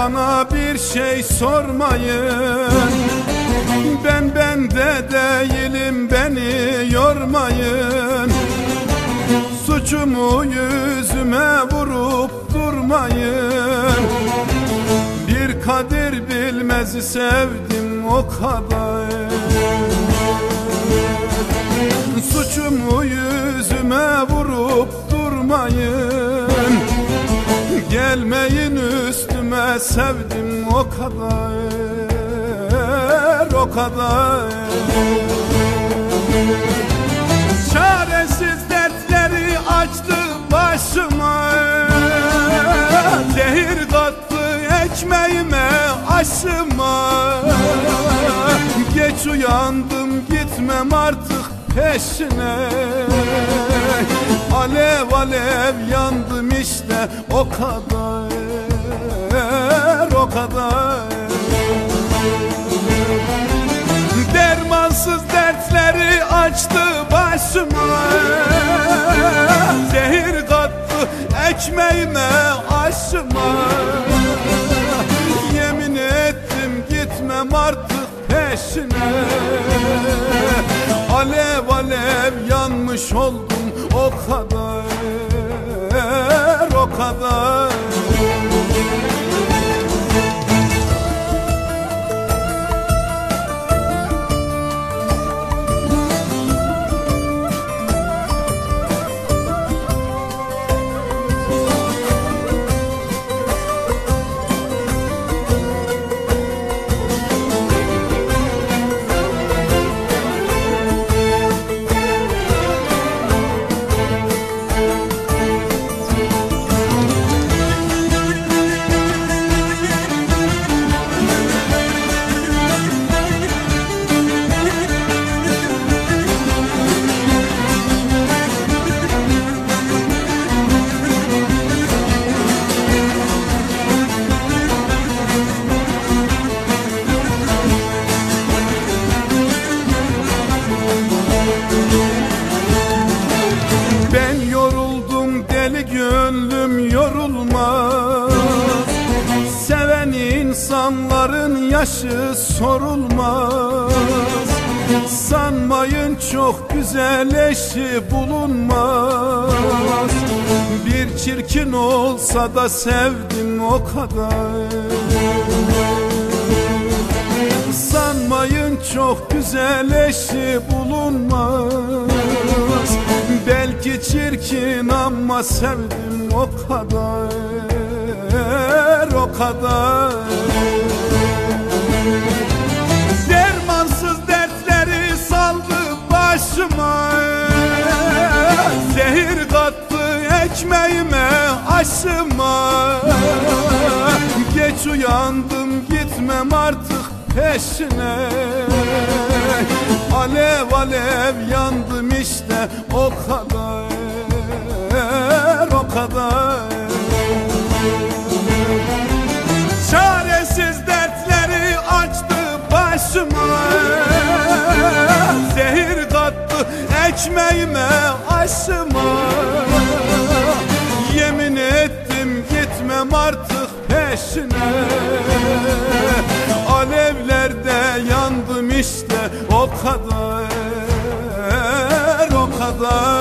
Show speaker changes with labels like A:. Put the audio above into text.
A: bana bir şey sormayın. Ben bende değilim, beni yormayın. Suçumu yüzüme vurup durmayın. Bir kadir bilmezi sevdim o kadar. Suçumu yüzüme vurup durmayın. Gelmeyin üstüme, sevdim o kadar, o kadar. Çaresiz dertleri açtı başıma, zehir kattı ekmeğime, aşıma. Geç uyandım, gitmem artık peşine. Alev alev yandım işte, o kadar, o kadar. Dermansız dertleri açtı başıma, zehir kattı ekmeğime, aşıma. Yemin ettim gitmem artık peşine. Alev alev yanmış oldum, o kadar, o kadar. Ben yoruldum, deli gönlüm yorulmaz. Seven insanların yaşı sorulmaz. Sanmayın çok güzel eşi bulunmaz. Bir çirkin olsa da sevdim o kadar. Sanmayın çok güzel eşi bulunmaz. Belki çirkin ama sevdim o kadar, o kadar. Dermansız dertleri saldı başıma, zehir kattı ekmeğime, aşıma. Geç uyandım, gitmem artık peşine. Alev alev yandım işte, o kadar, o kadar. Çaresiz dertleri açtı başıma, zehir kattı ekmeğime, aşıma. Yemin ettim gitmem artık peşine. Alevlerde yandım işte, o kadar, o kadar.